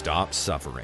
stop suffering.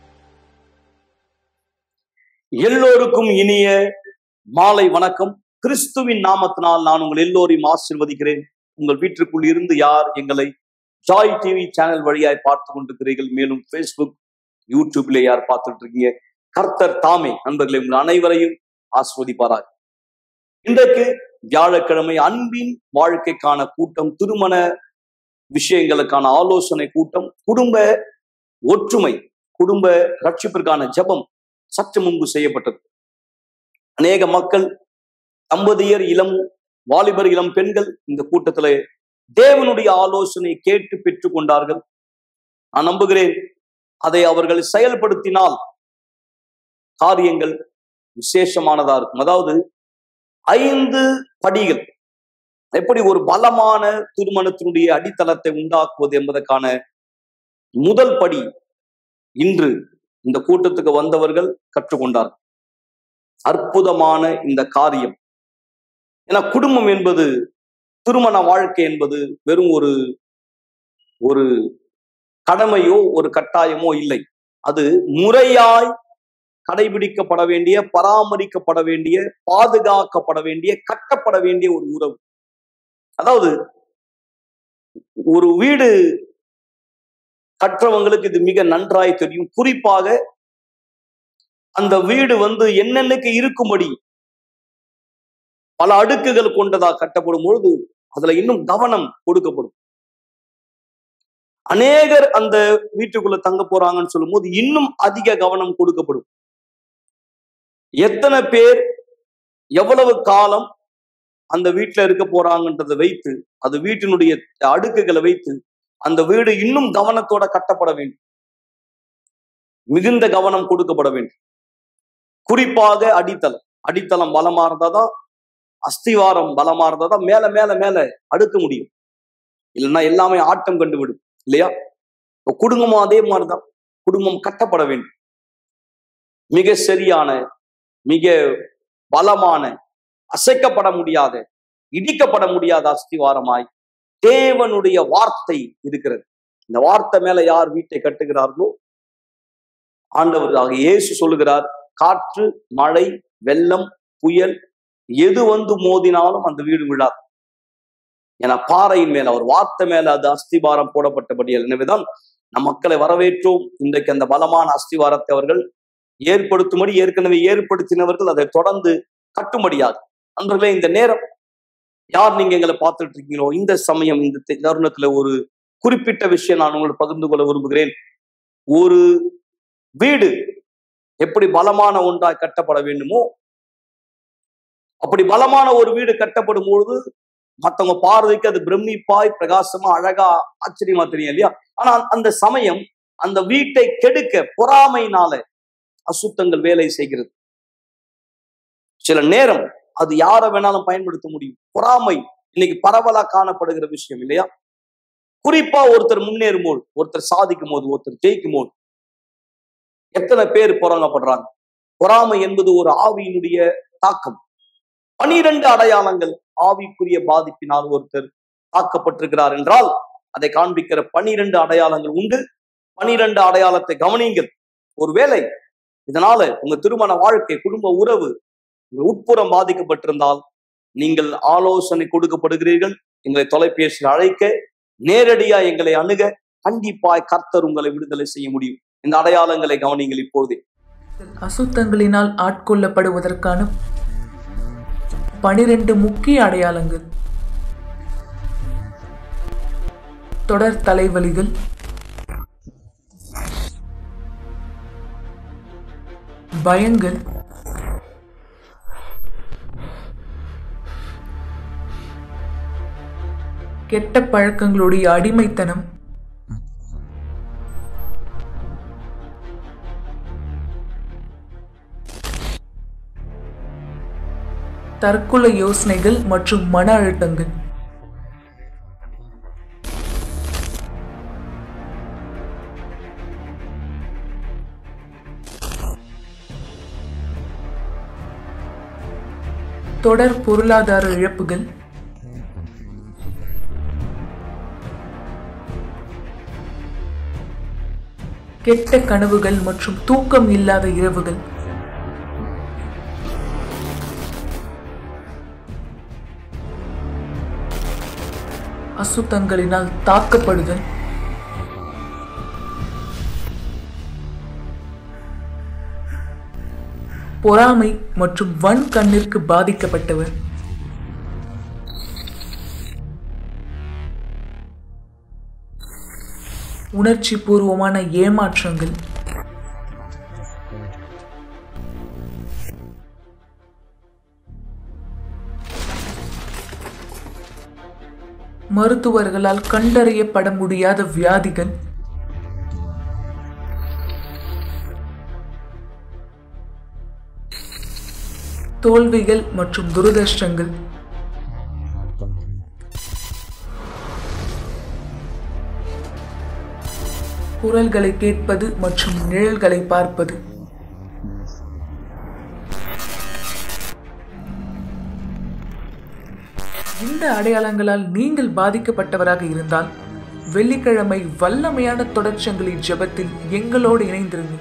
எல்லோருக்கும் இனிய மாலை வணக்கம். கிறிஸ்துவின் நாமத்தினால் நான் உங்கள் எல்லோரையும் ஆசீர்வதிக்கிறேன். உங்கள் வீட்டிற்குள் இருந்து யார் எங்களை ஜாய் டிவி சேனல் வழியாய் பார்த்து கொண்டிருக்கிறீர்கள், மேலும் Facebook, யூடியூப்ல யார் பார்த்துட்டு இருக்கீங்க, கர்த்தர் தாமே நண்பர்களை உங்கள் அனைவரையும் ஆசீர்வதிப்பாராக. இன்றைக்கு வியாழக்கிழமை அன்பின் வாழ்க்கைக்கான கூட்டம், திருமண விஷயங்களுக்கான ஆலோசனை கூட்டம், குடும்ப ஒற்றுமை, குடும்ப ரட்சிப்பிற்கான ஜெபம் சற்று முன்பு செய்யப்பட்டது. அநேக மக்கள், தம்பதியர், இளம் வாலிபர், இளம் பெண்கள் இந்த கூட்டத்திலே தேவனுடைய ஆலோசனை கேட்டு பெற்றுக் கொண்டார்கள். நான் நம்புகிறேன் அதை அவர்கள் செயல்படுத்தினால் காரியங்கள் விசேஷமானதா இருக்கும். அதாவது 5 படிகள், எப்படி ஒரு பலமான திருமணத்தினுடைய அடித்தளத்தை உண்டாக்குவது என்பதற்கான முதல் படி இன்று இந்த கூட்டத்துக்கு வந்தவர்கள் கற்றுக்கொண்டார்கள். அற்புதமான இந்த காரியம். ஏன்னா குடும்பம் என்பது, திருமண வாழ்க்கை என்பது வெறும் ஒரு கடமையோ ஒரு கட்டாயமோ இல்லை. அது முறையாய் கடைபிடிக்கப்பட வேண்டிய, பராமரிக்கப்பட வேண்டிய, பாதுகாக்கப்பட வேண்டிய, கட்டப்பட வேண்டிய ஒரு உறவு. அதாவது ஒரு வீடு கற்றவங்களுக்கு இது மிக நன்றாய் தெரியும். குறிப்பாக அந்த வீடு என்னென்னக்கு இருக்கும்படி பல அடுக்குகள் கொண்டதா கட்டப்படும் பொழுது அதுல இன்னும் கவனம் கொடுக்கப்படும். அநேகர் அந்த வீட்டுக்குள்ள தங்க போறாங்கன்னு சொல்லும் போது இன்னும் அதிக கவனம் கொடுக்கப்படும். எத்தனை பேர் எவ்வளவு காலம் அந்த வீட்டுல இருக்க போறாங்கன்றதை வைத்து, அது வீட்டினுடைய அடுக்குகளை வைத்து அந்த வீடு இன்னும் கவனத்தோட கட்டப்பட வேண்டும். மிகுந்த கவனம் கொடுக்கப்பட வேண்டும். குறிப்பாக அடித்தளம் பலமா இருந்தாதான், அஸ்திவாரம் பலமா இருந்தாதான் மேல மேல மேல அடுக்க முடியும். இல்லைன்னா எல்லாமே ஆட்டம் கண்டுவிடும் இல்லையா? குடும்பமும் அதே மாதிரிதான். குடும்பம் கட்டப்பட வேண்டும். மிக சரியான, மிக பலமான, அசைக்கப்பட முடியாத, இடிக்கப்பட முடியாத அஸ்திவாரமாய் தேவனுடைய வார்த்தை இருக்கிறது. இந்த வார்த்தை மேல யார் வீட்டை கட்டுகிறார்களோ, ஆண்டவராக இயேசு சொல்லுகிறார், காற்று, மழை, வெள்ளம், புயல் எது மோதினாலும் அந்த வீடு விழாது. ஏன்னா பாறையின் மேல, அவர் வார்த்தை மேல அது அஸ்திவாரம் போடப்பட்டபடியால். எனவேதான் நம் மக்களை வரவேற்றோம். இன்றைக்கு அந்த பலமான அஸ்திவாரத்தை அவர்கள் ஏற்படுத்தும்படி, ஏற்கனவே ஏற்படுத்தினவர்கள் அதை தொடர்ந்து கட்டும்படியாது. நண்பர்களே, இந்த நேரம் யார் நீங்க எங்களை பார்த்துட்டு இருக்கீங்களோ, இந்த சமயம், இந்த தருணத்துல ஒரு குறிப்பிட்ட விஷயம் நான் உங்களுக்கு பகிர்ந்து கொள்ள விரும்புகிறேன். ஒரு வீடு எப்படி பலமான ஒன்றாய் கட்டப்பட வேண்டுமோ, அப்படி பலமான ஒரு வீடு கட்டப்படும் பொழுது மற்றவங்க பார்வைக்கு அது பிரமிப்பாய், பிரகாசமா, அழகா, ஆச்சரியமா தெரியும் இல்லையா? ஆனா அந்த சமயம் அந்த வீட்டை கெடுக்க பொறாமையினால அசுத்தங்கள் வேலை செய்கிறது. சில நேரம் அது யாரை வேணாலும் பயன்படுத்த முடியும். பொறாமை இன்னைக்கு பரவலா காணப்படுகிற விஷயம் இல்லையா? குறிப்பா ஒருத்தர் முன்னேறும் போது, ஒருத்தர் சாதிக்கும் போது, ஒருத்தர் ஜெயிக்கும் போது எத்தனை பேர் பொறாங்கப்படுறாங்க. பொறாமை என்பது ஒரு ஆவியினுடைய தாக்கம். 12 அடையாளங்கள் ஆவிக்குரிய பாதிப்பினால் ஒருத்தர் தாக்கப்பட்டிருக்கிறார் என்றால் அதை காண்பிக்கிற 12 அடையாளங்கள் உண்டு. 12 அடையாளத்தை கவனியுங்கள். ஒருவேளை இதனால உங்க திருமண வாழ்க்கை, குடும்ப உறவு உட்புறம் பாதிக்கப்பட்டிருந்தால் நீங்கள் ஆலோசனை கொடுக்கப்படுகிறீர்கள். எங்களை தொலைபேசியில் அழைக்க, நேரடியா எங்களை அணுக, கண்டிப்பாய் கர்த்தர் உங்களை விடுதலை செய்ய முடியும். இந்த அடையாளங்களை கவனிங்கள். இப்பொழுதே அசுத்தங்களினால் ஆட்கொள்ளப்படுவதற்கான 12 முக்கிய அடையாளங்கள்: தொடர் தலைவலிகள், பயங்கள், கெட்ட பழக்கங்களுடைய அடிமைத்தனம், தற்கொலை யோசனைகள் மற்றும் மன அழுத்தங்கள். தொடர் பொருளாதார இழப்புகள், கெட்ட கனவுகள் மற்றும் தூக்கம் இல்லாத இரவுகள், அசுத்தங்களினால் தாக்கப்படுதல், பொறாமை மற்றும் வன் கண்ணிற்கு பாதிக்கப்பட்டவர், உணர்ச்சி பூர்வமான ஏமாற்றங்கள், மருத்துவர்களால் கண்டறியப்பட முடியாத வியாதிகள், தோல்விகள் மற்றும் துரதிர்ஷ்டங்கள், குரல்களை கேட்பது மற்றும் நிழல்களை பார்ப்பது. இந்த அடையாளங்களால் நீங்கள் பாதிக்கப்பட்டவராக இருந்தால் வெள்ளிக்கிழமை வல்லமையான தொடர்ச்சங்களின் ஜெபத்தில் எங்களோடு இணைந்திருங்கள்.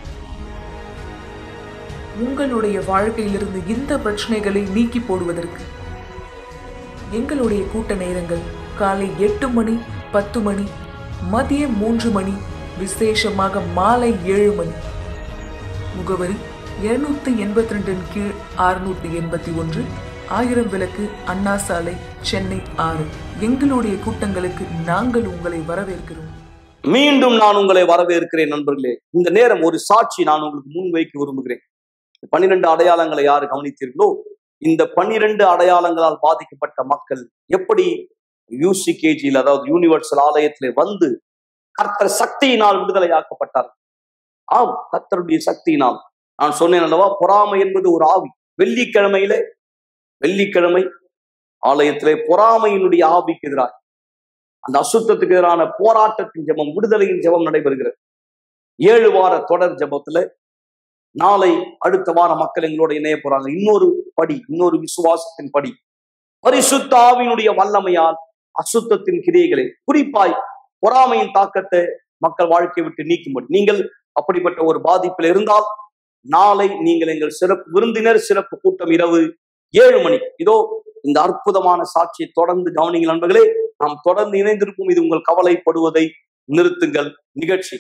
உங்களுடைய வாழ்க்கையிலிருந்து இந்த பிரச்சனைகளை நீக்கி போடுவதற்கு எங்களுடைய கூட்ட நேரங்கள் காலை 8 மணி, 10 மணி, மதியம் 3 மணி, விசேஷமாக மாலை 7 மணி. முகவரி 282 கீழ் 681 1000 விளக்கு, அண்ணா சாலை, சென்னை 6. எங்களுடைய கூட்டங்களுக்கு நாங்கள் உங்களை வரவேற்கிறோம். மீண்டும் நான் உங்களை வரவேற்கிறேன் நண்பர்களே. இந்த நேரம் ஒரு சாட்சி நான் உங்களுக்கு முன்வைக்க விரும்புகிறேன். 12 அடையாளங்களை யாரு கவனித்தீர்களோ, இந்த 12 அடையாளங்களால் பாதிக்கப்பட்ட மக்கள் எப்படி யூசிகேஜியில், அதாவது யூனிவர்சல் ஆலயத்திலே வந்து கர்த்தர் சக்தியினால் விடுதலையாக்கப்பட்டார். ஆம், கர்த்தருடைய சக்தியினால். நான் சொன்னேன் அல்லவா, பொறாமை என்பது ஒரு ஆவி. வெள்ளிக்கிழமை ஆலயத்திலே பொறாமையினுடைய ஆவிக்கு எதிராக, அந்த அசுத்தத்துக்கு எதிரான போராட்டத்தின் ஜெபம், விடுதலையின் ஜெபம் நடைபெறுகிறது. 7 வார தொடர் ஜெபத்துல நாளை அடுத்த வார மக்கள் எங்களோட இணைய போறாங்க. இன்னொரு விசுவாசத்தின் படி, பரிசுத்த ஆவியினுடைய வல்லமையால் அசுத்தத்தின் கிரியைகளை, குறிப்பாய் பொறாமையின் தாக்கத்தை மக்கள் வாழ்க்கையை விட்டு நீக்கும்படி, நீங்கள் அப்படிப்பட்ட ஒரு பாதிப்பில் இருந்தால் நாளை நீங்கள் எங்கள் சிறப்பு விருந்தினர் சிறப்பு கூட்டம் இரவு 7 மணிக்கு. இதோ இந்த அற்புதமான சாட்சியை தொடர்ந்து கவனிங்கள் நண்பர்களே. நாம் தொடர்ந்து இணைந்திருக்கும். இது உங்கள் கவலைப்படுவதை நிறுத்துங்கள் நிகழ்ச்சி.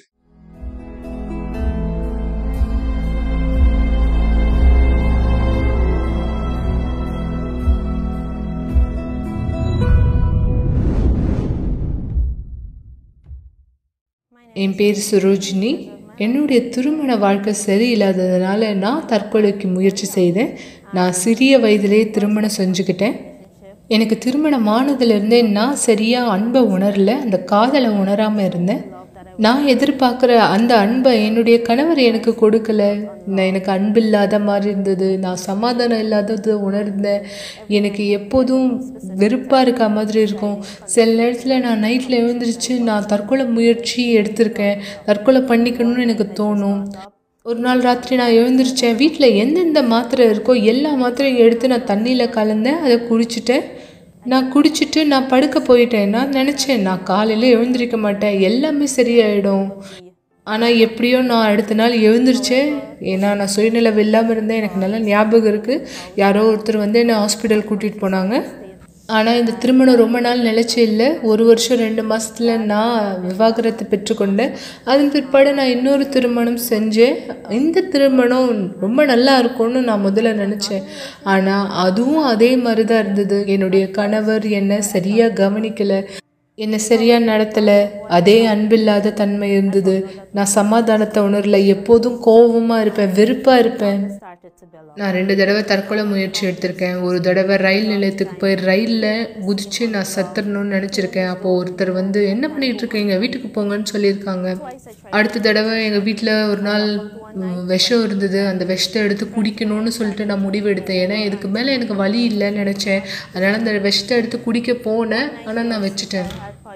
என் பேர் சுரோஜினி. என்னுடைய திருமண வாழ்க்கை சரியில்லாததுனால நான் தற்கொலைக்கு முயற்சி செய்தேன். நான் சிறிய வயதிலே திருமணம் செஞ்சுக்கிட்டேன். எனக்கு திருமணம் ஆனதுலேருந்தே நான் சரியாக அன்பை உணரல, அந்த காதலை உணராமல் இருந்தேன். நான் எதிர்பார்க்குற அந்த அன்பை என்னுடைய கணவர் எனக்கு கொடுக்கல. எனக்கு அன்பு இல்லாத மாதிரி இருந்தது. நான் சமாதானம் இல்லாதது உணர்ந்தேன். எனக்கு எப்போதும் வெறுப்பாக இருக்க மாதிரி இருக்கும். சில நேரத்தில் நான் நைட்டில் எழுந்திரிச்சு நான் தற்கொலை முயற்சி எடுத்திருக்கேன். தற்கொலை பண்ணிக்கணும்னு எனக்கு தோணும். ஒரு நாள் ராத்திரி நான் எழுந்திரிச்சேன். வீட்டில் எந்தெந்த மாத்திரை இருக்கோ எல்லா மாத்திரையும் எடுத்து நான் தண்ணியில் கலந்தேன். அதை குடிச்சிட்டேன். குடிச்சிட்டு நான் படுக்க போயிட்டேன். நான் நினச்சேன் நான் காலையில் எழுந்திரிக்க மாட்டேன், எல்லாமே சரியாயிடும். ஆனால் எப்படியோ நான் அடுத்த நாள் எழுந்திரிச்சேன். ஏன்னா நான் சுயநிலைவு இல்லாமல் இருந்தேன். எனக்கு நல்லா ஞாபகம் இருக்குது. யாரோ ஒருத்தர் வந்து என்னை ஹாஸ்பிட்டல் கூட்டிகிட்டு போனாங்க. ஆனால் இந்த திருமணம் ரொம்ப நாள் நிலச்சி இல்லை. 1 வருஷம் 2 மாதத்தில் நான் விவாகரத்து பெற்றுக்கொண்டேன். அதன் பிற்பாடு நான் இன்னொரு திருமணம் செஞ்சேன். இந்த திருமணம் ரொம்ப நல்லா இருக்கும்னு நான் முதல்ல நினச்சேன். ஆனால் அதுவும் அதே மாதிரி தான் இருந்தது. என்னுடைய கணவர் என்னை சரியாக கவனிக்கலை, என்னை சரியாக நடத்தலை. அதே அன்பில்லாத தன்மை இருந்தது. நான் சமாதானத்தை உணரல. எப்போதும் கோபமாக இருப்பேன், வெறுப்பாக இருப்பேன். நான் 2 தடவை தற்கொலை முயற்சி எடுத்திருக்கேன். ஒரு தடவை ரயில் நிலையத்துக்கு போய் ரயிலில் குதித்து நான் சத்துறணும்னு நினச்சிருக்கேன். அப்போது ஒருத்தர் வந்து என்ன பண்ணிகிட்டு இருக்கீங்க, வீட்டுக்கு போங்கன்னு சொல்லியிருக்காங்க. அடுத்த தடவை எங்கள் வீட்டில் ஒரு நாள் விஷம் இருந்தது. அந்த விஷத்தை எடுத்து குடிக்கணும்னு சொல்லிட்டு நான் முடிவு எடுத்தேன். ஏன்னா இதுக்கு மேலே எனக்கு வழி இல்லைன்னு நினச்சேன். அதனால் அந்த விஷத்தை எடுத்து குடிக்க போனேன். ஆனால் நான் வச்சுட்டேன்.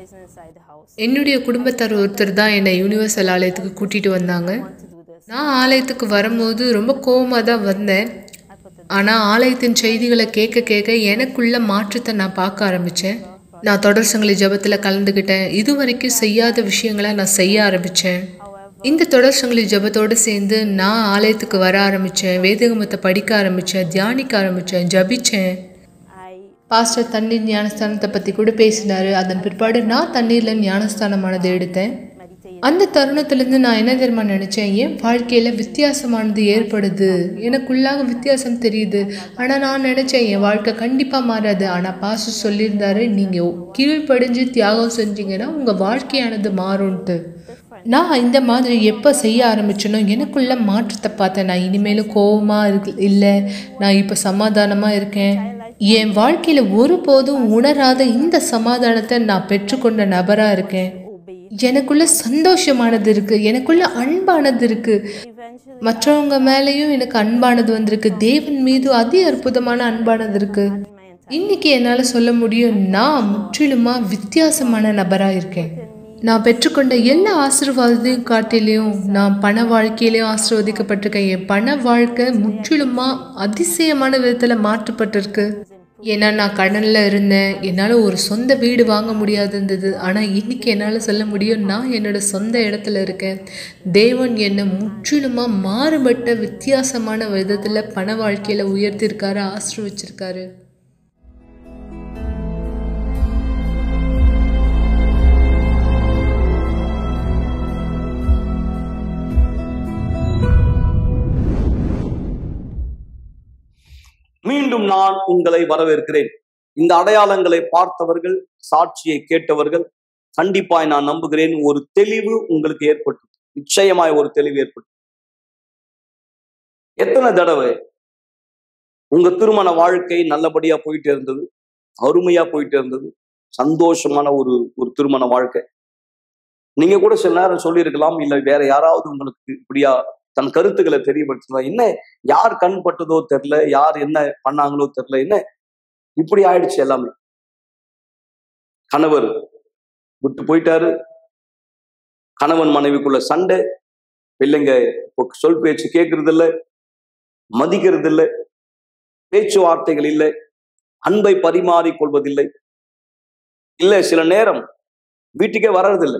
என்னுடைய குடும்பத்தார் ஒருத்தர் தான் என்னை யூனிவர்சல் ஆலயத்துக்கு கூட்டிகிட்டு வந்தாங்க. நான் ஆலயத்துக்கு வரும்போது ரொம்ப கோவமாக தான் வந்தேன். ஆனால் ஆலயத்தின் செய்திகளை கேட்க கேட்க எனக்குள்ள மாற்றத்தை நான் பார்க்க ஆரம்பித்தேன். நான் தொடர் சங்கிலி ஜெபத்தில் கலந்துக்கிட்டேன். இதுவரைக்கும் செய்யாத விஷயங்களை நான் செய்ய ஆரம்பித்தேன். இந்த தொடர் சங்கிலி ஜெபத்தோடு சேர்ந்து நான் ஆலயத்துக்கு வர ஆரம்பித்தேன், வேதகமத்தை படிக்க ஆரம்பித்தேன், தியானிக்க ஆரம்பித்தேன், ஜபித்தேன். பாஸ்டர் தண்ணீர் ஞானஸ்தானத்தை பற்றி கூட பேசினார். அதன் பிற்பாடு நான் தண்ணீரில் ஞானஸ்தானமானதை எடுத்தேன். அந்த தருணத்துலேருந்து நான் என்ன தெரியுமா நினச்சேன், என் வாழ்க்கையில் வித்தியாசமானது ஏற்படுது, எனக்குள்ளாக வித்தியாசம் தெரியுது. ஆனால் நான் நினச்சேன் என் வாழ்க்கை கண்டிப்பாக மாறாது. ஆனால் பாஸ்டர் சொல்லியிருந்தாரு, நீங்கள் கீழ்ப்படிஞ்சு தியாகம் செஞ்சீங்கன்னா உங்கள் வாழ்க்கையானது மாறும்ன்ட்டு. நான் இந்த மாதிரி எப்போ செய்ய ஆரம்பிச்சேனோ எனக்குள்ள மாற்றத்தை பார்த்தேன். நான் இனிமேலும் கோபமாக இல்லை, நான் இப்போ சமாதானமாக இருக்கேன். என் வாழ்க்கையில் ஒருபோதும் உணராத இந்த சமாதானத்தை நான் பெற்றுக்கொண்ட நபராக இருக்கேன். எனக்குள்ள சந்தோஷமானது இருக்குது, எனக்குள்ள அன்பானது இருக்குது, மற்றவங்க மேலேயும் எனக்கு அன்பானது வந்திருக்கு, தேவன் மீது அதி அற்புதமான அன்பானது இருக்குது. இன்னைக்கு என்னால் சொல்ல முடியும், நான் முற்றிலுமாக வித்தியாசமான நபராக இருக்கேன். நான் பெற்றுக்கொண்ட எல்லா ஆசீர்வாதத்தையும் காட்டிலையும் நான் பண வாழ்க்கையிலையும் ஆசீர்வதிக்கப்பட்டிருக்கேன். என் பண வாழ்க்கை முற்றிலுமாக அதிசயமான விதத்தில் மாற்றப்பட்டிருக்கு. ஏன்னா நான் கடனில் இருந்தேன், என்னால் ஒரு சொந்த வீடு வாங்க முடியாது இருந்தது. ஆனால் இன்னைக்கு என்னால் சொல்ல முடியும், நான் என்னோட சொந்த இடத்துல இருக்கேன். தேவன் என்னை முற்றிலுமாக மாறுபட்ட வித்தியாசமான விதத்தில் பண வாழ்க்கையில் உயர்த்திருக்காரு, ஆசீர்வச்சிருக்காரு. மீண்டும் நான் உங்களை வரவேற்கிறேன். இந்த அடையாளங்களை பார்த்தவர்கள், சாட்சியை கேட்டவர்கள், கண்டிப்பாய் நான் நம்புகிறேன் ஒரு தெளிவு உங்களுக்கு ஏற்பட்டு, நிச்சயமாய் ஒரு தெளிவு ஏற்பட்டு. எத்தனை தடவை உங்க திருமண வாழ்க்கை நல்லபடியா போயிட்டு இருந்தது, அருமையா போயிட்டு இருந்தது, சந்தோஷமான ஒரு திருமண வாழ்க்கை. நீங்க கூட சில நேரம் சொல்லியிருக்கலாம், இல்லை வேற யாராவது உங்களுக்கு இப்படியா தன் கருத்துக்களை தெரியப்படுத்தினா, என்ன யார் கண் பட்டதோ தெரியல, யார் என்ன பண்ணாங்களோ தெரியல, என்ன இப்படி ஆயிடுச்சு எல்லாமே. கணவர் விட்டு போயிட்டாரு, கணவன் மனைவிக்குள்ள சண்டை, பிள்ளைங்க சொல் பேச்சு கேட்கறது இல்லை, மதிக்கிறது இல்லை, பேச்சுவார்த்தைகள் இல்லை, அன்பை பரிமாறிக் கொள்வதில்லை, இல்லை சில நேரம் வீட்டுக்கே வர்றதில்லை,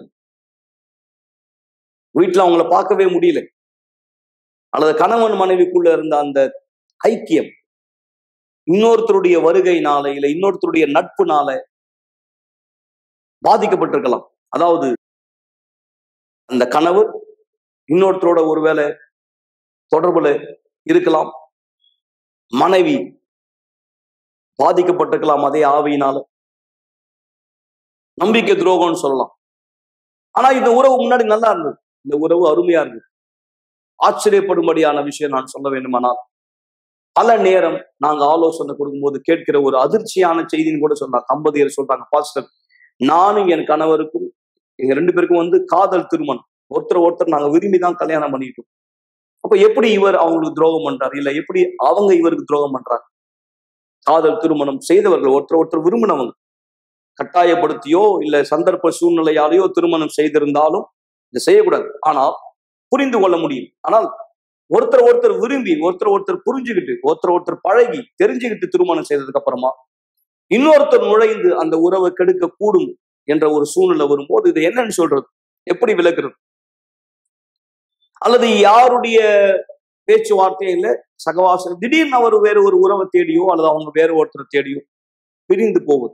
வீட்டுல அவங்கள பார்க்கவே முடியல, அல்லது கணவன் மனைவிக்குள்ள இருந்த அந்த ஐக்கியம் இன்னொருத்தருடைய வருகையினால இல்லை இன்னொருத்தருடைய நட்புனால பாதிக்கப்பட்டிருக்கலாம். அதாவது அந்த கணவர் இன்னொருத்தரோட ஒருவேளை தொடர்புல இருக்கலாம், மனைவி பாதிக்கப்பட்டிருக்கலாம் அதே ஆவியினால. நம்பிக்கை துரோகம்னு சொல்லலாம். ஆனா இந்த உறவு முன்னாடி நல்லா இருந்தது, இந்த உறவு அருமையா இருந்தது. ஆச்சரியப்படும்படியான விஷயம் நான் சொல்ல வேண்டுமானால், பல நேரம் நாங்க ஆலோசனை கொடுக்கும்போது கேட்கிற ஒரு அதிர்ச்சியான செய்தின்னு கூட சொன்னாங்க. தம்பதியர் சொல்றாங்க, பாஸ்டர் நானும் என் கணவருக்கும் எங்க 2 பேருக்கும் காதல் திருமணம், ஒருத்தர் நாங்க விரும்பிதான் கல்யாணம் பண்ணிட்டோம். அப்ப எப்படி இவர் அவங்களுக்கு துரோகம் பண்றாரு, இல்ல எப்படி அவங்க இவருக்கு துரோகம் பண்றாங்க? காதல் திருமணம் செய்தவர்கள் ஒருத்தர் விரும்பினவங்க, கட்டாயப்படுத்தியோ இல்ல சந்தர்ப்ப சூழ்நிலையாலேயோ திருமணம் செய்திருந்தாலும் இதை செய்யக்கூடாது. ஆனால் புரிந்து கொள்ள முடியும். ஆனால் ஒருத்தர் விரும்பி, ஒருத்தர் புரிஞ்சுக்கிட்டு, ஒருத்தர் பழகி தெரிஞ்சுக்கிட்டு திருமணம் செய்ததுக்கு அப்புறமா இன்னொருத்தர் நுழைந்து அந்த உறவை கெடுக்க கூடும் என்ற ஒரு சூழ்நிலை வரும்போது இது என்னன்னு சொல்றது, எப்படி விளக்குறது? அல்லது யாருடைய பேச்சுவார்த்தையில சகவாசம் திடீர்னு அவர் வேற ஒரு உறவை தேடியோ அல்லது அவங்க வேற ஒருத்தரை தேடியோ பிரிந்து போவது.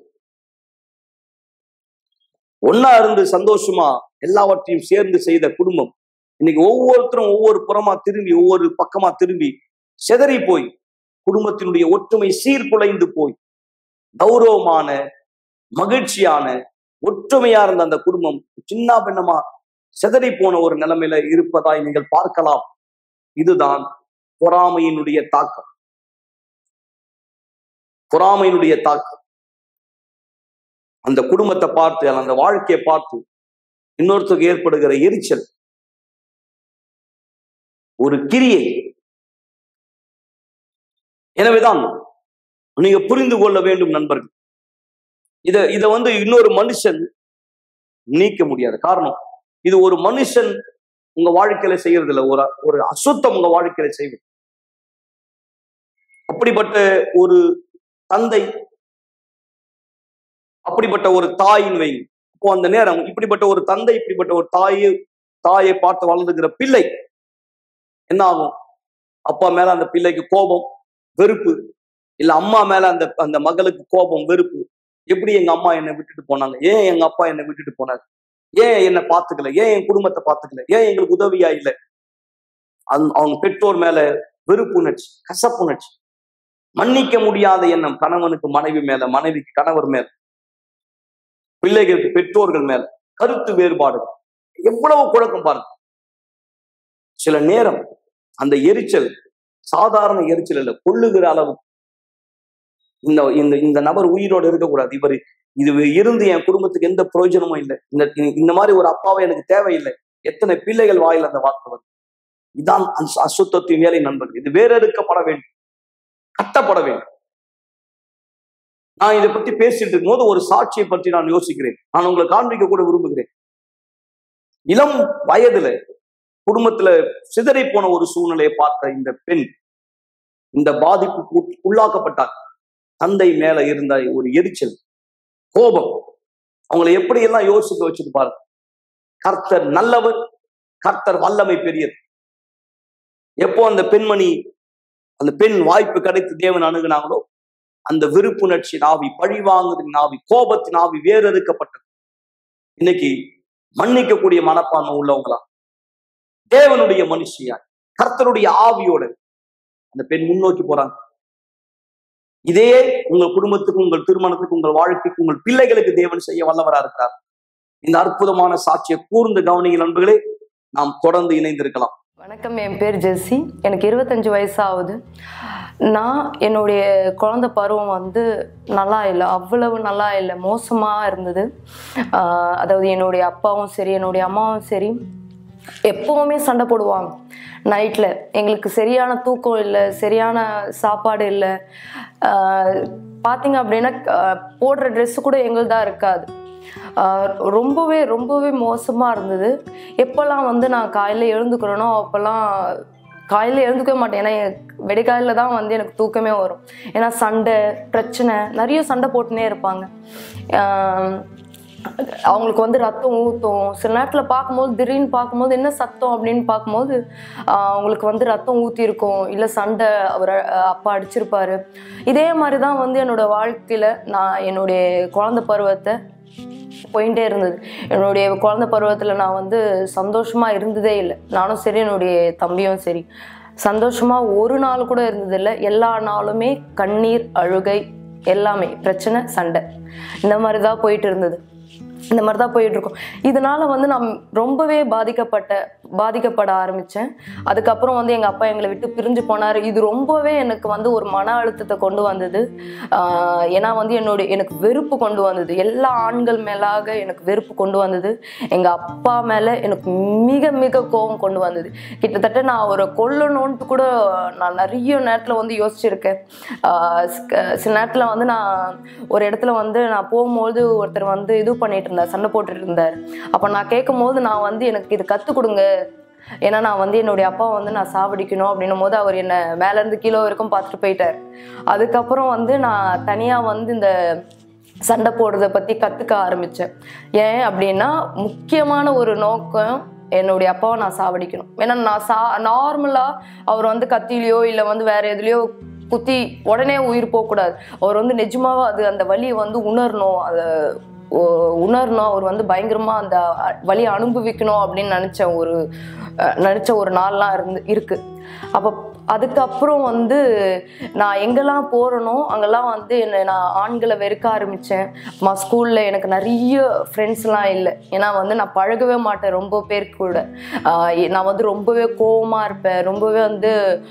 ஒன்னா இருந்து சந்தோஷமா எல்லாவற்றையும் சேர்ந்து செய்த குடும்பம் இன்னைக்கு ஒவ்வொருத்தரும் ஒவ்வொரு புறமா திரும்பி, ஒவ்வொரு பக்கமா திரும்பி சிதறி போய் குடும்பத்தினுடைய ஒற்றுமை சீர்குலைந்து போய் கௌரவமான மகிழ்ச்சியான ஒற்றுமையா இருந்த அந்த குடும்பம் சின்ன பின்னமா சிதறி போன ஒரு நிலைமையில இருப்பதாய் நீங்கள் பார்க்கலாம். இதுதான் பொறாமையினுடைய தாக்கம். பொறாமையினுடைய தாக்கம். அந்த குடும்பத்தை பார்த்து, அந்த வாழ்க்கையை பார்த்து இன்னொருத்தருக்கு ஏற்படுகிற எரிச்சல், ஒரு கிரியை. எனவேதான் நீங்க புரிந்து கொள்ள வேண்டும் நண்பர்கள், இத இன்னொரு மனுஷன் நீக்க முடியாது. காரணம், இது ஒரு மனுஷன் உங்க வாழ்க்கையில செய்யறது இல்லை, ஒரு அசுத்தம் உங்க வாழ்க்கையில செய்வது. அப்படிப்பட்ட ஒரு தந்தை, அப்படிப்பட்ட ஒரு தாயின் வை. அப்போ அந்த நேரம் இப்படிப்பட்ட ஒரு தந்தை, இப்படிப்பட்ட ஒரு தாய் தாயை பார்த்து வளர்ந்துக்கிற பிள்ளை என்ன ஆகும்? அப்பா மேல அந்த பிள்ளைக்கு கோபம், வெறுப்பு, இல்ல அம்மா மேல அந்த அந்த மகளுக்கு கோபம், வெறுப்பு. எப்படி எங்க அம்மா என்னை விட்டுட்டு போனாங்க, ஏன் எங்க அப்பா என்னை விட்டுட்டு போனாரு, ஏன் என்னை பார்த்துக்கல, ஏன் என் குடும்பத்தை பார்த்துக்கல, ஏன் எங்களுக்கு உதவியா இல்லை. அவங்க பெற்றோர் மேல வெறுப்பு உணர்ச்சி, கசப்பு உணர்ச்சி, மன்னிக்க முடியாத எண்ணம் கணவனுக்கு மனைவி மேல, மனைவிக்கு கணவர் மேல, பிள்ளைகளுக்கு பெற்றோர்கள் மேல, கருத்து வேறுபாடுகள், எவ்வளவு குழப்பம் பாருங்க. சில நேரம் அந்த எரிச்சல் சாதாரண எரிச்சல் இல்லை, கொள்ளுகிற அளவு. இந்த இந்த இந்த நபர் உயிரோடு இருக்கக்கூடாது, இவர் இது இருந்து என் குடும்பத்துக்கு எந்த பிரயோஜனமும் இல்லை, இந்த மாதிரி ஒரு அப்பாவை எனக்கு தேவையில்லை. எத்தனை பிள்ளைகள் வாயில் அந்த வார்த்தை வருது. இதான் அசுத்தத்தின் வேலை நண்பர்கள். இது வேறெடுக்கப்பட வேண்டும், கட்டப்பட வேண்டும். நான் இதை பத்தி பேசிட்டு இருக்கும் போது ஒரு சாட்சியை பற்றி நான் யோசிக்கிறேன். நான் உங்களை காண்பிக்க கூட விரும்புகிறேன். இளம் வயதுல குடும்பத்துல சிதறி போன ஒரு சூழ்நிலையை பார்த்த இந்த பெண் இந்த பாதிப்புக்கு உள்ளாக்கப்பட்டார். தந்தை மேல இருந்த ஒரு எரிச்சல், கோபம், அவங்களை எப்படியெல்லாம் யோசிக்க வச்சுட்டு பாருங்க. கர்த்தர் நல்லவர், கர்த்தர் வல்லமை பெரியது. எப்போ அந்த பெண்மணி, அந்த பெண் வாய்ப்பு கிடைத்து தேவன் அணுகுனாங்களோ, அந்த விருப்புணர்ச்சி ஆவி, பழிவாங்குதின் ஆவி, கோபத்தின் ஆவி வேறறுக்கப்பட்டது. இன்னைக்கு மன்னிக்கக்கூடிய மனப்பான்மை உள்ளவங்களா, தேவனுடைய மனுஷியா, கர்த்தருடைய ஆவியோட அந்த பெண் முன்னோக்கி போறாங்க. இதே உங்கள் குடும்பத்துக்கு, உங்கள் திருமணத்துக்கு, உங்கள் வாழ்க்கைக்கு, உங்கள் பிள்ளைகளுக்கு தேவன் செய்ய வல்லவரா இருக்கிறார். இந்த அற்புதமான சாட்சியை கூர்ந்து கவனிங்க நண்பர்களே. நாம் தொடர்ந்து இணைந்திருக்கலாம். வணக்கம், என் பேர் ஜெஸ்ஸி. எனக்கு 25 வயசு ஆகுது. நான் என்னுடைய குழந்தை பருவம் வந்து நல்லா இல்லை, அவ்வளவு நல்லா இல்லை, மோசமாக இருந்தது. அதாவது என்னுடைய அப்பாவும் சரி, என்னுடைய அம்மாவும் சரி, எப்போவுமே சண்டை போடுவாங்க. நைட்டில் எங்களுக்கு சரியான தூக்கம் இல்லை, சரியான சாப்பாடு இல்லை. பார்த்தீங்க அப்படின்னா போடுற ட்ரெஸ்ஸு கூட எங்களுதான் இருக்காது. ரொம்பவே ரொம்பவே மோசமாக இருந்தது. எப்போல்லாம் வந்து நான் காலையில் எழுந்துக்கிறேனோ அப்போல்லாம் காலையில் எழுந்துக்கவே மாட்டேன். ஏன்னா வெடிக்காலையில் தான் வந்து எனக்கு தூக்கமே வரும். ஏன்னா சண்டை, பிரச்சனை, நிறைய சண்டை போட்டுனே இருப்பாங்க. அவங்களுக்கு வந்து ரத்தம் ஊற்றும். சில நேரத்தில் பார்க்கும்போது, திடீர்னு பார்க்கும்போது என்ன சத்தம் அப்படின்னு பார்க்கும்போது அவங்களுக்கு வந்து ரத்தம் ஊற்றிருக்கும், இல்லை சண்டை, அவர் அப்பா அடிச்சிருப்பாரு. இதே மாதிரி தான் வந்து என்னோடய வாழ்க்கையில் நான் என்னுடைய குழந்தை பருவத்தை போயிட்டே இருந்தது. என்னுடைய குழந்தை பருவத்தில் நான் வந்து சந்தோஷமாக இருந்ததே இல்லை. நானும் சரி, என்னுடைய தம்பியும் சரி, சந்தோஷமாக ஒரு நாள் கூட இருந்ததில்லை. எல்லா நாளுமே கண்ணீர், அழுகை, எல்லாமே பிரச்சனை, சண்டை, இந்த மாதிரி தான் போயிட்டு இருந்தது. இந்த மாதிரி தான் போயிட்டுருக்கோம். இதனால் வந்து நான் ரொம்பவே பாதிக்கப்பட ஆரம்பித்தேன். அதுக்கப்புறம் வந்து எங்கள் அப்பா எங்களை விட்டு பிரிஞ்சு போனார். இது ரொம்பவே எனக்கு வந்து ஒரு மன அழுத்தத்தை கொண்டு வந்தது. ஏன்னா வந்து எனக்கு வெறுப்பு கொண்டு வந்தது. எல்லா ஆண்கள் மேலாக எனக்கு வெறுப்பு கொண்டு வந்தது. எங்கள் அப்பா மேலே எனக்கு மிக மிக கோபம் கொண்டு வந்தது. கிட்டத்தட்ட நான் அவரை கொல்லணுன்ட்டு கூட நான் நிறைய நேரத்தில் வந்து யோசிச்சிருக்கேன். சில நேரத்தில் வந்து நான் ஒரு இடத்துல வந்து நான் போகும்போது ஒருத்தர் வந்து இது பண்ணிட்டு இருந்தார், சண்டை போட்டுட்டு இருந்தார். அப்போ நான் கேட்கும் போது, நான் வந்து எனக்கு இது கற்றுக் கொடுங்க, ஏன்னா நான் வந்து என்னுடைய அப்பாவை வந்து நான் சாவடிக்கணும் அப்படின்னும் போது அவர் என்னை மேலேருந்து கீழே வரைக்கும் பார்த்துட்டு போயிட்டார். அதுக்கப்புறம் வந்து நான் தனியாக வந்து இந்த சண்டை போடுறதை பற்றி கற்றுக்க ஆரம்பித்தேன். ஏன் அப்படின்னா, முக்கியமான ஒரு நோக்கம் என்னுடைய அப்பாவை நான் சாவடிக்கணும். ஏன்னா நான் நார்மலாக அவர் வந்து கத்திலையோ இல்லை வந்து வேறு எதுலையோ குத்தி உடனே உயிர் போகக்கூடாது. அவர் வந்து நிஜமாவே அந்த வலியை வந்து உணரணும், அவர் வந்து பயங்கரமாக அந்த வலியை அனுபவிக்கணும் அப்படின்னு நினச்ச ஒரு நாள்லாம் இருக்கு. அப்போ அதுக்கப்புறம் வந்து நான் எங்கெல்லாம் போகிறனோ அங்கெல்லாம் வந்து நான் ஆண்களை வெறுக்க ஆரம்பித்தேன். ஸ்கூலில் எனக்கு நிறைய ஃப்ரெண்ட்ஸ்லாம் இல்லை. ஏன்னா வந்து நான் பழகவே மாட்டேன் ரொம்ப பேர் கூட. நான் வந்து ரொம்பவே கோவமாக இருப்பேன், ரொம்பவே வந்து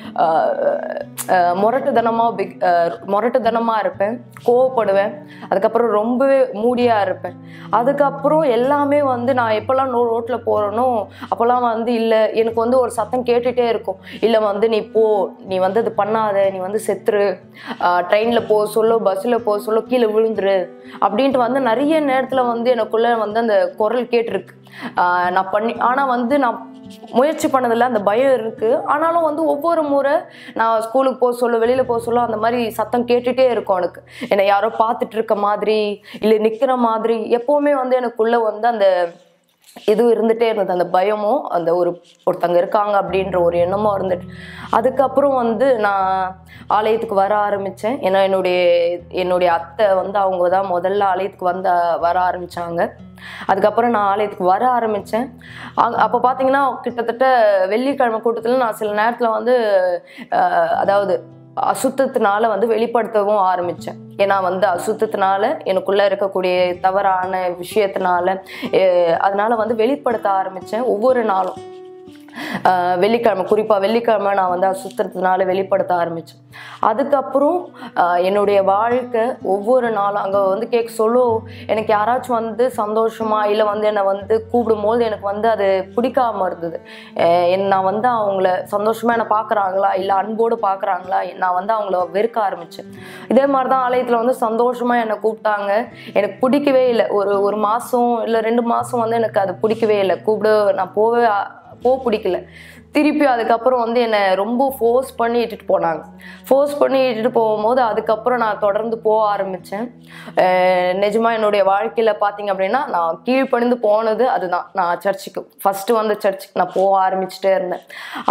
முரட்டுத்தனமாக இருப்பேன், கோவப்படுவேன். அதுக்கப்புறம் ரொம்பவே மூடியாக இருப்பேன். அதுக்கப்புறம் எல்லாமே வந்து நான் எப்போல்லாம் ரோட்டில் போகிறேனோ அப்போல்லாம் வந்து இல்லை, எனக்கு வந்து ஒரு சத்தம் கேட்டுகிட்டே இருக்கும். இல்லை வந்து நீ வந்து அது பண்ணாத, நீ வந்து செத்துரு, ட்ரெயினில் போக சொல்ல, பஸ்ஸில் போக சொல்ல கீழே விழுந்துரு அப்படின்ட்டு வந்து நிறைய நேரத்தில் வந்து எனக்குள்ளே வந்து அந்த குரல் கேட்டிருக்கு. ஆனால் வந்து நான் முயற்சி பண்ணதில்லை, அந்த பயம் இருக்குது. ஆனாலும் வந்து ஒவ்வொரு முறை நான் ஸ்கூலுக்கு போக சொல்ல, வெளியில் போக சொல்ல அந்த மாதிரி சத்தம் கேட்டுகிட்டே இருக்கும். எனக்கு என்னை யாரோ பார்த்துட்டு இருக்க மாதிரி, இல்லை நிற்கிற மாதிரி எப்போவுமே வந்து எனக்குள்ளே வந்து அந்த இது இருந்துகிட்டே இருந்தது, அந்த பயமும் அந்த ஒருத்தங்க இருக்காங்க அப்படின்ற ஒரு எண்ணமும் இருந்துட்டு. அதுக்கப்புறம் வந்து நான் ஆலயத்துக்கு வர ஆரம்பித்தேன். ஏன்னா என்னுடைய அத்தை வந்து அவங்க தான் முதல்ல ஆலயத்துக்கு வர ஆரம்பித்தாங்க. அதுக்கப்புறம் நான் ஆலயத்துக்கு வர ஆரம்பித்தேன். அப்போ பார்த்தீங்கன்னா கிட்டத்தட்ட வெள்ளிக்கிழமை கூட்டத்தில் நான் சில நேரத்தில் வந்து அதாவது அசுத்தத்தினால வந்து வெளிப்படுத்தவும் ஆரம்பித்தேன். ஏன்னா வந்து அசுத்தத்தினால எனக்குள்ளே இருக்கக்கூடிய தவறான விஷயத்தினால அதனால வந்து வெளிப்படுத்த ஆரம்பித்தேன். ஒவ்வொரு நாளும் வெள்ளிக்கிழமை, குறிப்பாக வெள்ளிக்கிழமை நான் வந்து அசுத்தத்தினால வெளிப்படுத்த ஆரம்பித்தேன். அதுக்கப்புறம் என்னுடைய வாழ்க்கை ஒவ்வொரு நாளும் அங்கே வந்து கேட்க சொல்ல எனக்கு யாராச்சும் வந்து சந்தோஷமா இல்லை வந்து என்னை வந்து கூப்பிடும்போது எனக்கு வந்து அது பிடிக்காம இருந்தது. நான் வந்து அவங்கள சந்தோஷமாக என்னை பார்க்குறாங்களா இல்லை அன்போடு பார்க்குறாங்களா, நான் வந்து அவங்கள வெறுக்க ஆரம்பித்தேன். இதே மாதிரி தான் ஆலயத்தில் வந்து சந்தோஷமாக என்னை கூப்பிட்டாங்க. எனக்கு பிடிக்கவே இல்லை. ஒரு மாதம் இல்லை 2 மாதம் வந்து எனக்கு அது பிடிக்கவே இல்லை. நான் பிடிக்கல. திருப்பி அதுக்கப்புறம் வந்து என்னை ரொம்ப ஃபோர்ஸ் பண்ணி இட்டுட்டு போனாங்க. ஃபோர்ஸ் பண்ணி இட்டுட்டு போகும்போது அதுக்கப்புறம் நான் தொடர்ந்து போக ஆரம்பித்தேன். நிஜமாக என்னுடைய வாழ்க்கையில் பார்த்தீங்க அப்படின்னா நான் கீழ்ப்பணிந்து போனது அதுதான். நான் ஃபஸ்ட்டு வந்து சர்ச்சுக்கு நான் போக ஆரம்பிச்சுட்டே இருந்தேன்.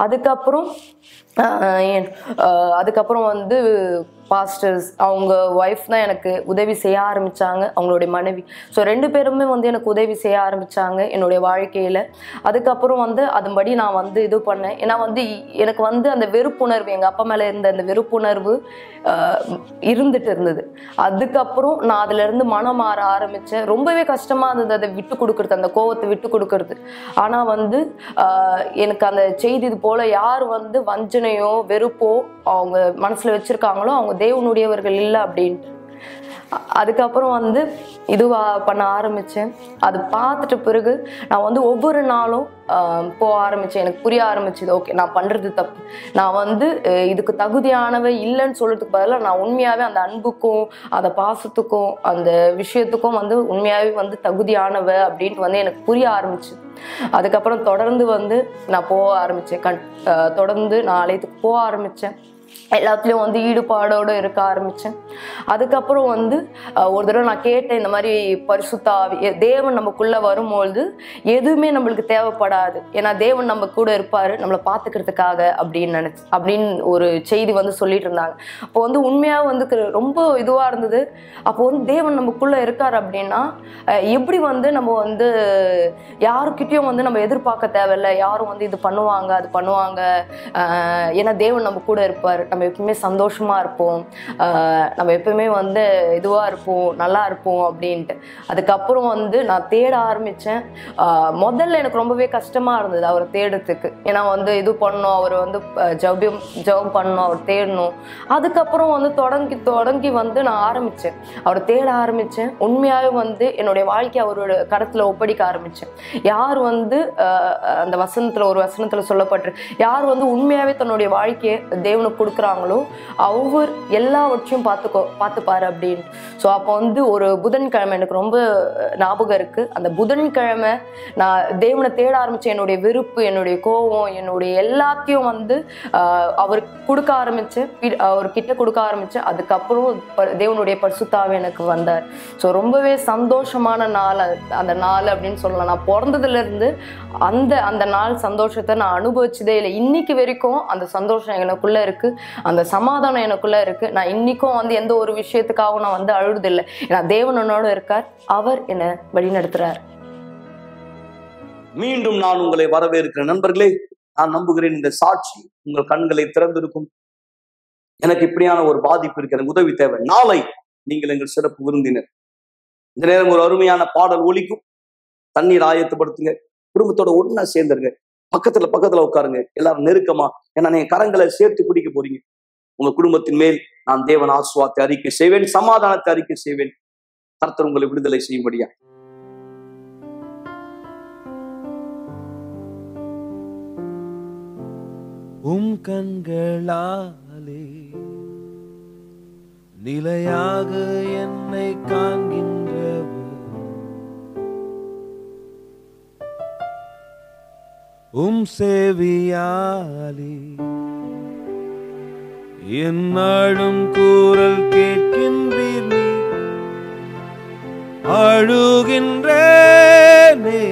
அதுக்கப்புறம் வந்து பாஸ்டர்ஸ் அவங்க ஒய்ஃப் தான் எனக்கு உதவி செய்ய ஆரம்பித்தாங்க, அவங்களுடைய மனைவி. ஸோ 2 பேருமே வந்து எனக்கு உதவி செய்ய ஆரம்பித்தாங்க என்னுடைய வாழ்க்கையில். அதுக்கப்புறம் வந்து அதுபடி நான் வந்து இது பண்ணேன். ஏன்னா வந்து எனக்கு வந்து அந்த வெறுப்புணர்வு, எங்கள் அப்பா மேலே இருந்த அந்த வெறுப்புணர்வு இருந்துட்டு இருந்தது. அதுக்கப்புறம் நான் அதிலேருந்து மனம் மாற ஆரம்பித்தேன். ரொம்பவே கஷ்டமாக இருந்தது அதை விட்டு கொடுக்குறது, அந்த கோவத்தை விட்டு கொடுக்கறது. ஆனால் வந்து எனக்கு அந்த செய்தி இது போல் யார் வந்து வஞ்சனையோ வெறுப்போ அவங்க மனசில் வச்சுருக்காங்களோ அவங்க தேவனுடையவர்கள் இல்லை அப்படின்ட்டு. அதுக்கப்புறம் வந்து பண்ண ஆரம்பித்தேன். அது பார்த்துட்ட பிறகு நான் வந்து ஒவ்வொரு நாளும் போக ஆரம்பித்தேன். எனக்கு புரிய ஆரம்பிச்சது, ஓகே நான் பண்ணுறது தப்பு, நான் வந்து இதுக்கு தகுதியானவை இல்லைன்னு சொல்கிறதுக்கு பதிலாக நான் உண்மையாகவே அந்த அன்புக்கும் அந்த பாசத்துக்கும் அந்த விஷயத்துக்கும் வந்து உண்மையாகவே வந்து தகுதியானவ அப்படின்ட்டு வந்து எனக்கு புரிய ஆரம்பிச்சு. அதுக்கப்புறம் தொடர்ந்து வந்து நான் போக ஆரம்பித்தேன். தொடர்ந்து நான் ஆலயத்துக்கு போக ஆரம்பித்தேன். எல்லாத்துலேயும் வந்து ஈடுபாடோடு இருக்க ஆரம்பித்தேன். அதுக்கப்புறம் வந்து ஒரு தடவை நான் கேட்டேன், இந்த மாதிரி பரிசுத்த ஆவி தேவன் நமக்குள்ளே வரும்பொழுது எதுவுமே நம்மளுக்கு தேவைப்படாது, ஏன்னா தேவன் நம்ம கூட இருப்பார் நம்மளை பார்த்துக்கிறதுக்காக அப்படின்னு ஒரு செய்தி வந்து சொல்லிட்டு இருந்தாங்க. அப்போ வந்து உண்மையாக வந்து ரொம்ப இதுவாக இருந்தது. அப்போ வந்து தேவன் நமக்குள்ளே இருக்கார் அப்படின்னா எப்படி வந்து நம்ம வந்து யாருக்கிட்டையும் வந்து நம்ம எதிர்பார்க்க தேவையில்லை, யாரும் வந்து இது பண்ணுவாங்க அது பண்ணுவாங்க, ஏன்னா தேவன் நம்ம கூட இருப்பார், நம்ம எப்பவுமே சந்தோஷமா இருப்போம், நம்ம எப்பவுமே வந்து இதுவா இருப்போம், நல்லா இருப்போம் அப்படின்ட்டு. அதுக்கப்புறம் வந்து நான் தேட ஆரம்பித்தேன். முதல்ல எனக்கு ரொம்பவே கஷ்டமா இருந்தது அவரை தேடுறதுக்கு. ஏன்னா வந்து இது பண்ணணும், அவர் வந்து ஜெபம் பண்ணணும், அவர் தேடணும். அதுக்கப்புறம் வந்து தொடங்கி வந்து நான் ஆரம்பித்தேன், அவரை தேட ஆரம்பித்தேன். உண்மையாகவே வந்து என்னுடைய வாழ்க்கையை அவரோட கருத்தில் ஒப்படைக்க ஆரம்பித்தேன். யார் வந்து அந்த ஒரு வசனத்தில் சொல்லப்பட்டு யார் வந்து உண்மையாகவே தன்னுடைய வாழ்க்கையை தேவனுக்கு கொடுக்குறாங்களோ அவர் எல்லாவற்றையும் பார்த்துப்பாரு அப்படின்னு. ஸோ அப்போ வந்து ஒரு புதன்கிழமை எனக்கு ரொம்ப ஞாபகம் இருக்குது. அந்த புதன்கிழமை நான் தேவனை தேட ஆரம்பித்தேன். என்னுடைய வெறுப்பு, என்னுடைய கோபம், என்னுடைய எல்லாத்தையும் வந்து அவருக்கு கொடுக்க ஆரம்பித்தேன், அவர்கிட்ட கொடுக்க ஆரம்பித்தேன். அதுக்கப்புறம் தேவனுடைய பரிசுத்த ஆவி எனக்கு வந்தார். ஸோ ரொம்பவே சந்தோஷமான நாள் அந்த நாள் அப்படின்னு சொல்லலாம். நான் பிறந்ததுலேருந்து அந்த நாள் சந்தோஷத்தை நான் அனுபவிச்சதே இல்லை. இன்னைக்கு வரைக்கும் அந்த சந்தோஷம் எனக்குள்ளே இருக்குது, அந்த சமாதானம் எனக்குள்ளே இருக்குது. நான் இன்றைக்கும் வந்து எந்த ஒரு விஷயத்துக்காகவும் நான் வந்து அழுதில்லை. ஏன்னா தேவன் என்னோட இருக்கார், அவர் என்னை வழிநடத்துறார். மீண்டும் நான் உங்களை வரவேற்கிறேன். நண்பர்களே, நான் நம்புகிறேன் இந்த சாட்சி உங்கள் கண்களை திறந்திருக்கும். எனக்கு இப்படியான ஒரு பாதிப்பு இருக்கு, எனக்கு உதவி தேவை. நாளை நீங்கள் எங்கள் சிறப்பு விருந்தினர். இந்த நேரம் ஒரு அருமையான பாடல் ஒலிக்கும். தண்ணீர் ஆயத்தப்படுத்துங்க, குடும்பத்தோட ஒண்ணா சேர்ந்துருங்க, பக்கத்துல உட்காருங்க, எல்லாரும் நெருக்கமா. ஏன்னா நீங்க கரங்களை சேர்த்து பிடிக்க போறீங்க. உங்க குடும்பத்தின் மேல் நான் தேவன் ஆசீர்வாதத்தை அறிக்கை செய்வேன், சமாதானத்தை அறிக்கை செய்வேன். கர்த்தர் உங்களை விடுதலை செய்யும்படியா. கண்களாலே நிலையாக என்னை காண்கின்றவர், செவியாலே என்னாலும் கூறல் கேட்கின்றீர். அழுகின்றேனே கொள்வேனே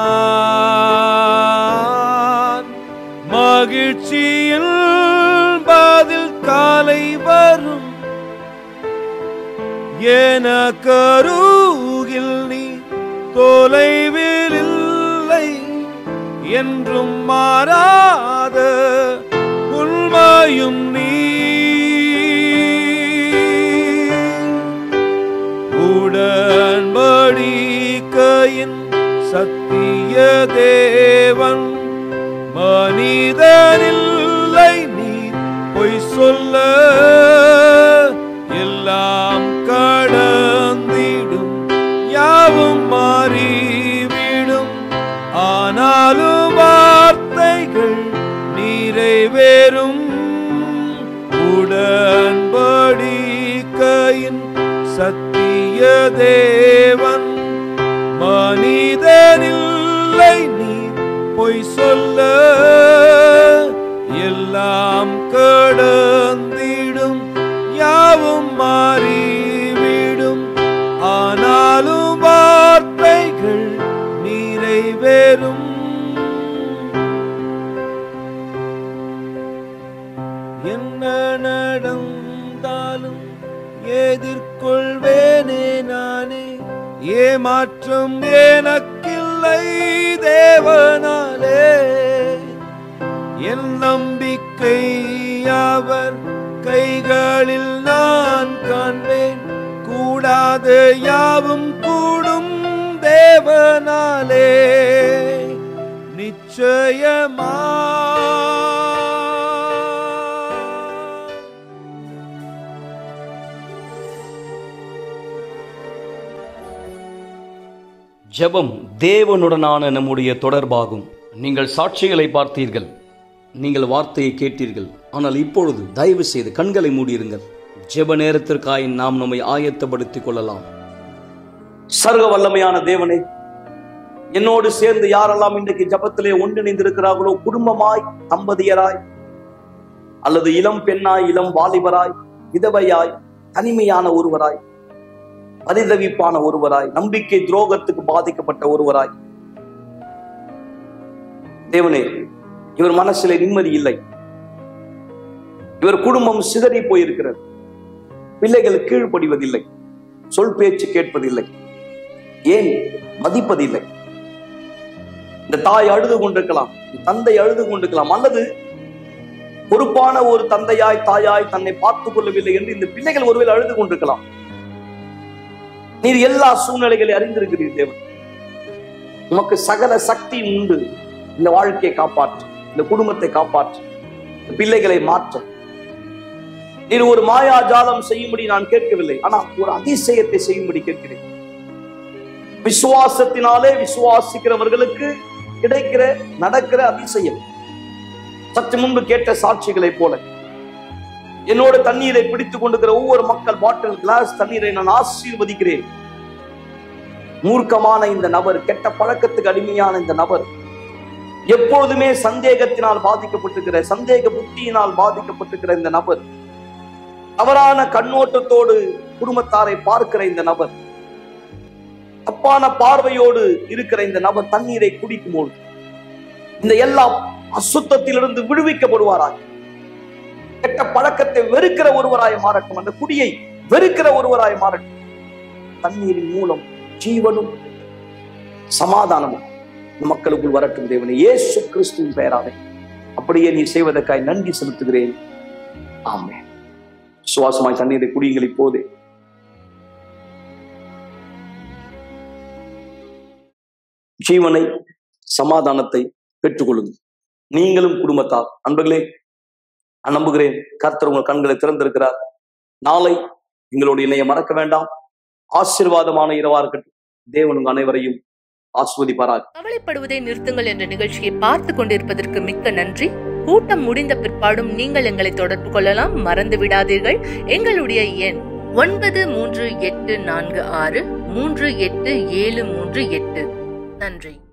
நான். மகிழ்ச்சியில் பதில் காலை வரும், எனக்கருகில் நீ தொலைவில் இல்லை, என்றும் மாறாத உண்மையும் நீ. உடன்படிக்கையின் சத்திய தேவன், மனிதனில்லை நீ பொய் சொல்ல. எல்லாம் கடந்திடும், யாவும் மாறிவிடும், ஆனாலும் வார்த்தைகள் நிறைவேறும். உடன்படிக்கையின் சத்திய தேவன், மனிதனில்லை நீ பொய் சொல்ல. எல்லாம் கடந்திடும், யாவும் மாறிவிடும், ஆனாலும் வார்த்தைகள் நிறைவேறும். என்ன நடந்தாலும் எதிர்கொள்வேனே நானே, ஏமாற்றம் எனக்கில்லை தேவனாலே. என் நம்பிக்கை அவர் கைகளில் நான் காண்பேன், கூடாத யாவும் கூடும் தேவனாலே. நிச்சயமா ஜெபம் தேவனுடனான நம்முடைய தொடர்பாகும். நீங்கள் சாட்சிகளை பார்த்தீர்கள், நீங்கள் வார்த்தையை கேட்டீர்கள். ஆனால் இப்பொழுது தயவு செய்து கண்களை மூடியிருங்கள். ஜெப நேரத்திற்காய் நாம் நம்மை ஆயத்தப்படுத்திக் கொள்ளலாம். சர்வ வல்லமையான தேவனே, என்னோடு சேர்ந்து யாரெல்லாம் இன்றைக்கு ஜபத்திலே ஒன்றிணைந்திருக்கிறார்களோ, குடும்பமாய், தம்பதியராய், அல்லது இளம் பெண்ணாய், இளம் வாலிபராய், விதவையாய், தனிமையான ஒருவராய், பரிதவிப்பான ஒருவராய், நம்பிக்கை துரோகத்துக்கு பாதிக்கப்பட்ட ஒருவராய், தேவனே, இவர் மனசிலே நிம்மதி இல்லை, இவர் குடும்பம் சிதறி போயிருக்கிறது, பிள்ளைகள் கீழ்ப்படிவதில்லை, சொல் பேச்சு கேட்பதில்லை, ஏன் மதிப்பதில்லை. இந்த தாய் அழுது கொண்டிருக்கலாம், தந்தை அழுது கொண்டிருக்கலாம், அல்லது பொறுப்பான ஒரு தந்தையாய் தாயாய் தன்னை பார்த்துக் கொள்ளவில்லை என்று இந்த பிள்ளைகள் ஒருவேளை அழுது கொண்டிருக்கலாம். நீர் எல்லா சூழ்நிலைகளை அறிந்திருக்கிறீர் தேவன். உமக்கு சகல சக்தி உண்டு. இந்த வாழ்க்கையை காப்பாற்று, இந்த குடும்பத்தை காப்பாற்று, இந்த பிள்ளைகளை மாற்ற. நீர் ஒரு மாயாஜாலம் செய்யும்படி நான் கேட்கவில்லை, ஆனால் ஒரு அதிசயத்தை செய்யும்படி கேட்கிறேன். விசுவாசத்தினாலே விசுவாசிக்கிறவர்களுக்கு கிடைக்கிற நடக்கிற அதிசயம். சற்று முன்பு கேட்ட சாட்சிகளை போல என்னோட தண்ணீரை பிடித்துக் கொண்டிருக்கிற ஒவ்வொரு மக்கள் பாட்டில் கிளாஸ் தண்ணீரை நான் ஆசீர்வதிக்கிறேன். மூர்க்கமான இந்த நபர், கெட்ட பழக்கத்துக்கு அடிமையான இந்த நபர், எப்பொழுதுமே சந்தேகத்தினால் பாதிக்கப்பட்டிருக்கிற, சந்தேக புத்தியினால் பாதிக்கப்பட்டிருக்கிற இந்த நபர், தவறான கண்ணோட்டத்தோடு குடும்பத்தாரை பார்க்கிற இந்த நபர், தப்பான பார்வையோடு இருக்கிற இந்த நபர் தண்ணீரை குடிக்கும் போது இந்த எல்லா அசுத்தத்திலிருந்து விடுவிக்கப்படுவாராய். கெட்ட பழக்கத்தை வெறுக்கிற ஒருவராய் மாறட்டும், அந்த குடியை வெறுக்கிற ஒருவராய் மாறட்டும். தண்ணீரின் மூலம் ஜீவனும் சமாதானமும் மக்களுக்குள் வரட்டும் தேவனே, இயேசு கிறிஸ்துவின் பெயராலே அப்படியே நீ செய்வதற்காய் நன்றி செலுத்துகிறேன். ஆமென். சுவாசமாய் தண்ணீரை குடியுங்கள். இப்போதே ஜீவனை, சமாதானத்தை பெற்றுக் கொள்ளுங்கள். நீங்களும் குடும்பத்தார். அன்பர்களே, நான் நம்புகிறேன் கர்த்தர் உங்கள் கண்களை திறந்திருக்கிறார். நாளை எங்களோட இணைய மறக்க வேண்டாம். ஆசீர்வாதமான இரவா இருக்கட்டும். தேவன் உங்கள் அனைவரையும் ஆசீர்வதிப்பாராக. கவலைப்படுவதை நிறுத்துங்கள் என்ற நிகழ்ச்சியை பார்த்து கொண்டிருப்பதற்கு மிக்க நன்றி. கூட்டம் முடிந்த பிற்பாடும் நீங்கள் எங்களை தொடர்பு கொள்ளலாம். மறந்து விடாதீர்கள், எங்களுடைய எண் 9384638738. நன்றி.